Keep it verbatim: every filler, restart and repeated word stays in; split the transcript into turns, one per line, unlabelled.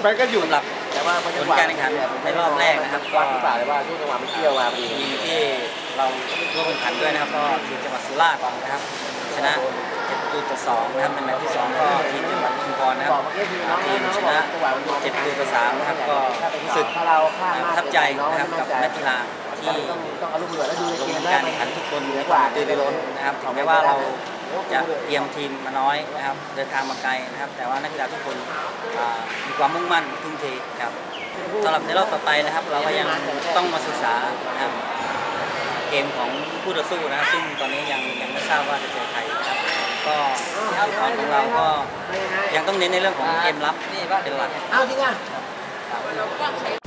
มันก็อยู่
สำหรับ
แต่ว่าผ
ลการแข่งขันในรอบแรกนะครับก็
ที่ป่าเลยว่าช่วงจังหวะมันเกี่ยวมาพอดี
ทีมที่เราร่วมแข่งขันด้วยนะครับก็ทีมจังหวัดสุราษฎร์นะครับชนะเจ็ดประตูต่อสองนะครับในแมตช์ที่สองก็ทีมจังหวัดชุมพรนะครับทีมชนะเจ็ดประตูต่อสามนะครับก็รู้สึกประทับใจนะครับกับนักกีฬาที่ลงการแข่งขันทุกคนในความตื่นร้นนะครับถึงแม้ว่าเราจะเตรียมทีมมาน้อยนะครับเดินทางมาไกลนะครับแต่ว่านักกีฬาทุกคนมีความมุ่งมั่นทุ่มเทครับสำหรับในรอบต่อไปนะครับเราก็ยังต้องมาศึกษานะครับเกมของผู้ต่อสู้นะซึ่งตอนนี้ยังยังไม่ทราบว่าจะเจอใครนะครับก็จุดอ่อนของเราก็ยังต้องเน้นในเรื่องของเกมรับเป็นหลัก
เอาจริงอ่ะ